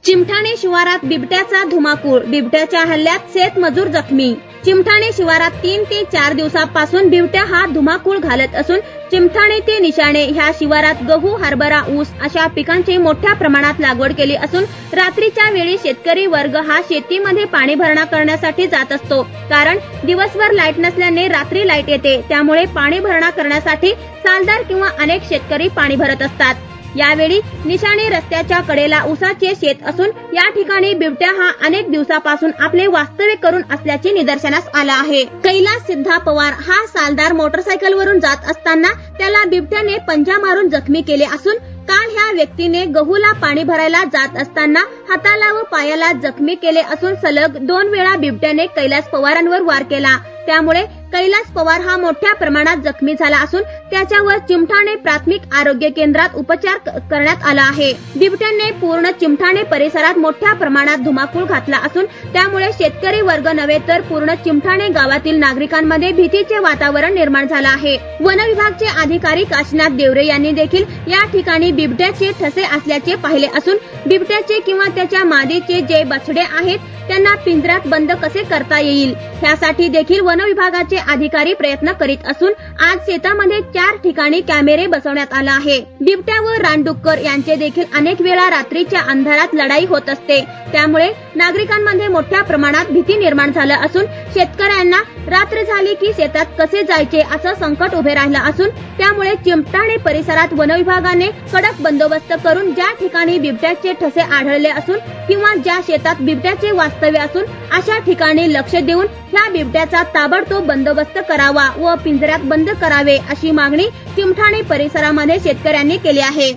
चिमठाणे शिवारात बिबट्याचा धुमाकूळ, बिबट्याच्या हल्ल्यात शेतमजूर जखमी। चिमठाणे शिवारात 3 ते 4 दिवसांपासून बिबट्या हा धुमाकूळ घालत असून चिमठाणे ते निशाणे ह्या शिवारात गहू, हरभरा, ऊस अशा पिकांची मोठ्या प्रमाणात लागवड केली असून रात्रीच्या वेळी शेतकरी वर्ग हा शेतीमध्ये पाणी भरणा करण्यासाठी जात असतो। कारण दिवसभर लाईट नसल्याने रात्री लाईट येते, त्यामुळे पाणी भरणा करण्यासाठी सालदार किंवा अनेक शेतकरी पाणी भरत असतात। यावेळी निशाणे रस्त्याच्या कडेला ऊसाचे शेत असून या ठिकाणी बिबट्या हा अनेक दिवसापासून आपले वास्तव्य करून असल्याचे निदर्शनास आलं आहे। कैलास सिद्धा पवार हा सालदार मोटरसायकलवरून जात असताना त्याला बिबट्याने पंजा मारून जखमी केले असून काल ह्या व्यक्तीने गहूला पाणी भरायला जात असताना हाताला व पायाला जखमी केले असून सलग 2 वेळा बिबट्याने कैलास पवारांवर वार केला। त्यामुळे कैलास पवार हा मोठ्या प्रमाणात जखमी झाला असून त्याच्यावर चिमठाणे प्राथमिक आरोग्य केंद्रात उपचार करण्यात आला आहे। बिबट्याने पूर्ण चिमठाणे परिसरात मोठ्या प्रमाणात धुमाकूळ घातला असून त्यामुळे शेतकरी वर्ग नव्हे तर पूर्ण चिमठाणे गावातील नागरिकांमध्ये भीतीचे वातावरण निर्माण झाले आहे। वन विभागचे अधिकारी काशीनाथ देवरे यांनी देखील या ठिकाणी बिबट्याचे ठसे असल्याचे पाहिले असून बिबट्याचे किंवा त्याच्या मादीचे जे बछडे आहेत त्यांना पिंजऱ्यात बंद कसे करता येईल यासाठी देखील वन विभागाचे अधिकारी प्रयत्न करीत असून आज शेतामध्ये 4 ठिकाणी कॅमेरे बसवण्यात आला आहे। बिबट्या व रानडुक्कर यांचे देखील अनेक वेळा रात्रीच्या अंधारात लढाई होत असते, त्यामुळे नागरिकांमध्ये मोठ्या प्रमाणात भीती निर्माण झालं असून शेतकऱ्यांना रात्र झाली की शेतात कसे जायचे असं संकट उभे राहिलं असून त्यामुळे चिमठाणे परिसरात वन विभागाने कडक बंदोबस्त करून ज्या ठिकाणी बिबट्याचे ठसे आढळले असून किंवा ज्या शेतात बिबट्याचे वास्तव्य असून अशा ठिकाणी लक्ष देऊन ह्या बिबट्याचा ताबडतोब बंदोबस्त करावा व पिंजऱ्यात बंद करावे अशी मागणी चिमठाणे परिसरामध्ये शेतकऱ्यांनी केली आहे।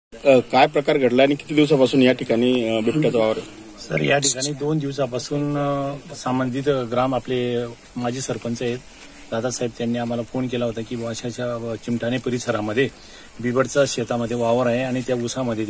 काय प्रकार घडला आणि किती दिवसापासून या ठिकाणी बिबट्याचा वावर? सर, या ठिकाणी 2 दिवसापासून संबंधित ग्राम आपले माजी सरपंच आहेत दादासाहेब, त्यांनी आम्हाला फोन केला होता की अशाच्या चिमठाणे परिसरामध्ये बिबटचा शेतामध्ये वावर आहे आणि त्या ऊसामध्ये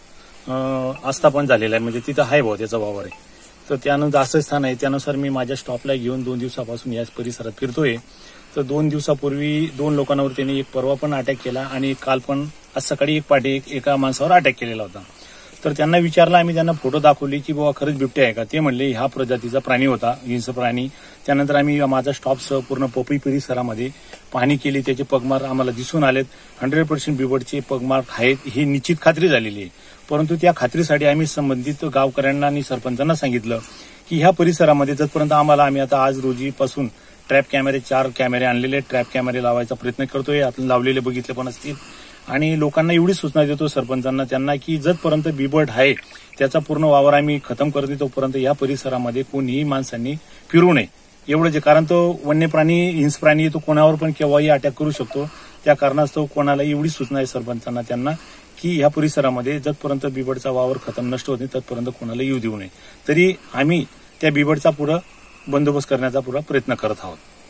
त्याचं आस्थापन झालेलं आहे, म्हणजे तिथं आहे भाऊ त्याचा वावर आहे। तर त्यानंतर असं स्थान आहे, त्यानुसार मी माझ्या स्टॉपला घेऊन 2 दिवसापासून याच परिसरात फिरतोय। तर 2 दिवसापूर्वी 2 लोकांवर त्यांनी एक परवा पण अटॅक केला आणि काल पण आज सकाळी एक पाठी एका माणसावर अटॅक केलेला होता। तर त्यांना विचारलं, आम्ही त्यांना फोटो दाखवले की बाबा खरंच बिबट्या आहे का? ते म्हणले ह्या प्रजातीचा प्राणी होता, हिंस प्राणी। त्यानंतर आम्ही माझा स्टॉपसह पूर्ण पोपई परिसरामध्ये पाहणी केली, त्याचे पगमार आम्हाला दिसून आलेत। 100% बिबटचे पगमार आहेत ही निश्चित खात्री झालेली आहे। परंतु त्या खात्रीसाठी आम्ही संबंधित गावकऱ्यांना आणि सरपंचांना सांगितलं की ह्या परिसरामध्ये जतपर्यंत आम्ही आता आज रोजीपासून ट्रॅप कॅमेरे 4 कॅमेरे आणलेले, ट्रॅप कॅमेरे लावायचा प्रयत्न करतोय, आपण लावलेले बघितले पण असतील। आणि लोकांना एवढी सूचना देतो सरपंचांना त्यांना की जतपर्यंत बिबट आहे त्याचा पूर्ण वावर आम्ही खतम करतो तोपर्यंत या परिसरामध्ये कोणीही माणसांनी फिरू नये, एवढंच। कारण तो वन्य प्राणी, हिंस प्राणी, तो कोणावर पण केव्हाही अटॅक करू शकतो। त्या कारणास्तव कोणाला एवढी सूचना आहे सरपंचांना त्यांना की या परिसरामध्ये जतपर्यंत बिबटचा वावर खतम नष्ट होत नाही तत्पर्यंत कोणाला येऊ देऊ नये। तरी आम्ही त्या बिबटचा पुढे बंदोबस्त करण्याचा पुरा प्रयत्न करत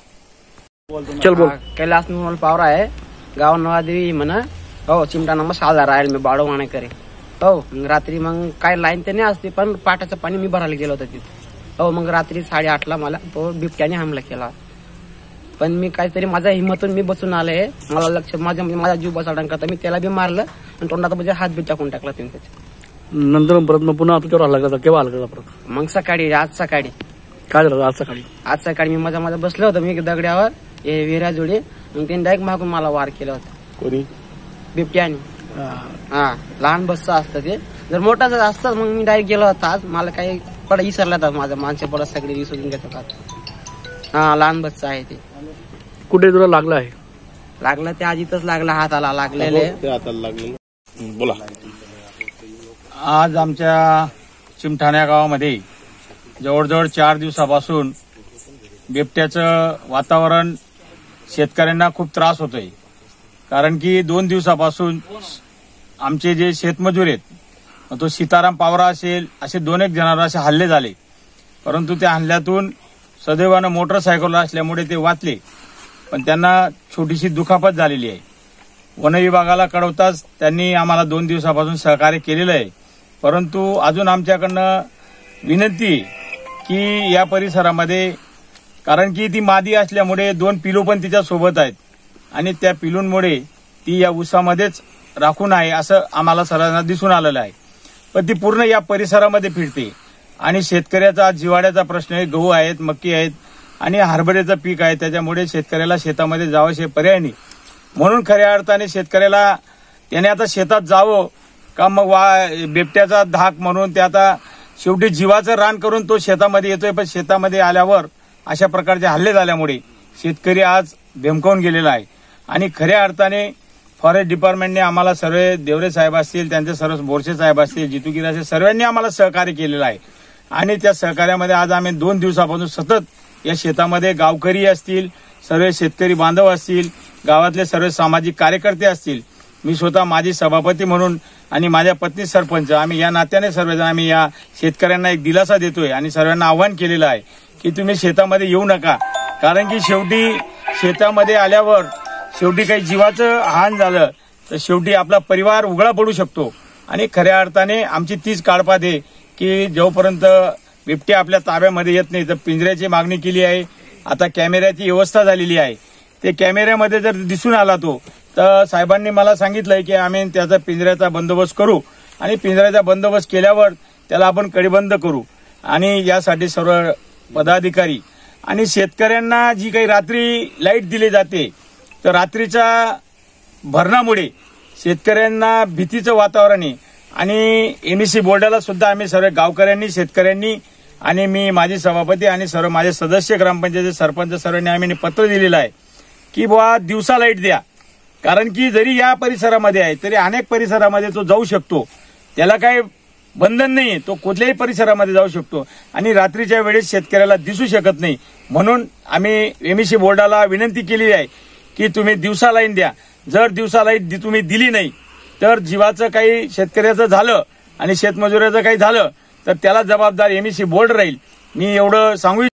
आहोत। चल बोल। कैलास पवार आहे, गाव नवादेवी म्हणा। हो, चिमठाणा मग सालदार राहील, मी बाडो माने करे। हो, रात्री मग काय लाईन तर नाही असते पण पाटाचं पाणी मी भरायला गेलो होतो तिथे। हो, मग रात्री 8:30ला मला तो बिबट्याने हमला केला, पण मी काहीतरी माझ्या हिंमतून मी बसून आले। मला लक्ष माझा जीव बसाडण्याकरता मी त्याला बी मारलं आणि तोंडात म्हणजे हात बी टाकून टाकला त्यांनी त्याच्या। नंतर परत मग पुन्हा तुझ्यावर हल्ला केला, केव्हा हल्ला केला परत? मग सकाळी, आज सकाळी। काय झालं आज सकाळी? मी माझा बसलो होतो मी दगड्यावर विहिरा जोडी, मग त्यांनी डायरेक्ट मागून मला वार केला होता। कोणी? बिबट्याने। हा, लहान बसचं असतं ते, जर मोठाच असतं मग मी डायरेक्ट गेलो होता। आज मला काही पडा विसरला होता, माझा माणसे पडा सगळे विसरून घेतात। हा, लहान बसचं आहे ते। कुठे तुला लागला आहे? लागलं ते आजीतच लागला, हाताला लागलेले। बोला। आज आमच्या चिमठाण्या गावामध्ये जवळजवळ 4 दिवसापासून बिबट्याचं वातावरण शेतकऱ्यांना खूप त्रास होतोय। कारण की 2 दिवसापासून आमचे जे शेतमजूर आहेत, तो सीताराम पावरा असेल, असे 2-1 जणांवर असे हल्ले झाले। परंतु त्या हल्ल्यातून सदैवानं मोटरसायकलवर असल्यामुळे ते वाचले, पण त्यांना छोटीशी दुखापत झालेली आहे। वन विभागाला कळवताच त्यांनी आम्हाला 2 दिवसापासून सहकार्य केलेलं आहे। परंतु अजून आमच्याकडनं विनंती की या परिसरामध्ये, कारण की ती मादी असल्यामुळे 2 पिलू पण तिच्या सोबत आहेत आणि त्या पिलूंमुळे ती या ऊसामध्येच राखून आहे असं आम्हाला सर्वांना दिसून आलेलं आहे। पण ती पूर्ण या परिसरामध्ये फिरते आणि शेतकऱ्याचा आज जिवाड्याचा प्रश्न आहे. गहू आहेत, मक्की आहेत आणि हरभऱ्याचं पीक आहे. त्याच्यामुळे शेतकऱ्याला शेतामध्ये जावंशे पर्याय नाही. म्हणून खऱ्या अर्थाने शेतकऱ्याला त्याने आता शेतात जावं का मग बिबट्याचा धाक म्हणून ते आता शेवटी जीवाचं रान करून तो शेतामध्ये येतोय. पण शेतामध्ये आल्यावर अशा प्रकारचे हल्ले झाल्यामुळे शेतकरी आज भेमकावून गेलेला आहे. आणि खऱ्या अर्थाने फॉरेस्ट डिपार्टमेंटने आम्हाला सर्व देवरे साहेब असतील, त्यांचे सर्व बोरसे साहेब असतील, जितुगिरी असतील, सर्वांनी आम्हाला सहकार्य केलेलं आहे. आणि त्या सहकार्यामध्ये आज आम्ही 2 दिवसापासून सतत या शेतामध्ये गावकरी असतील, सर्व शेतकरी बांधव असतील, गावातले सर्व सामाजिक कार्यकर्ते असतील, मी स्वतः माजी सभापती म्हणून आणि माझ्या पत्नी सरपंच, आम्ही या नात्याने सर्वजण आम्ही या शेतकऱ्यांना एक दिलासा देतोय आणि सर्वांना आव्हान केलेलं आहे की तुम्ही शेतामध्ये येऊ नका. कारण की शेवटी शेतामध्ये आल्यावर शेवटी काही जीवाचं हान झालं तर शेवटी आपला परिवार उघडा पडू शकतो. आणि खऱ्या अर्थाने आमची तीच काळपात आहे की जोपर्यंत बिबट्या आपल्या ताब्यामध्ये येत नाही तर पिंजऱ्याची मागणी केली आहे. आता कॅमेऱ्याची व्यवस्था झालेली आहे. ते कॅमेऱ्यामध्ये जर दिसून आला तो तर साहेबांनी मला सांगितलंय की आम्ही त्याचा पिंजऱ्याचा बंदोबस्त करू आणि पिंजऱ्याचा बंदोबस्त केल्यावर त्याला आपण कडेबंद करू. आणि यासाठी सर्व पदाधिकारी आणि शेतकऱ्यांना जी काही रात्री लाईट दिली जाते तर रात्रीच्या भरणामुळे शेतकऱ्यांना भीतीचं वातावरण आहे. आणि एमईसी बोर्डाला सुद्धा आम्ही सर्व गावकऱ्यांनी, शेतकऱ्यांनी आणि मी माजी सभापती आणि सर्व माझे सदस्य, ग्रामपंचायतीचे सरपंच सर्वांनी आम्ही पत्र दिलेलं आहे की बुवा दिवसा लाईट द्या. कारण की जरी या परिसरामध्ये आहे तरी अनेक परिसरामध्ये तो जाऊ शकतो. त्याला काही बंधन नाही, तो कुठल्याही परिसरामध्ये जाऊ शकतो आणि रात्रीच्या वेळेस शेतकऱ्याला दिसू शकत नाही. म्हणून आम्ही एमईसी बोर्डाला विनंती केली आहे की तुम्ही दिवसा लाईन द्या. जर दिवसा लाईट तुम्ही दिली नाही तर जीवाचं काही शेतकऱ्याचं झालं आणि शेतमजुराचं काही झालं तर त्याला जबाबदार एमईसी बोर्ड राहील. मी एवढं सांगू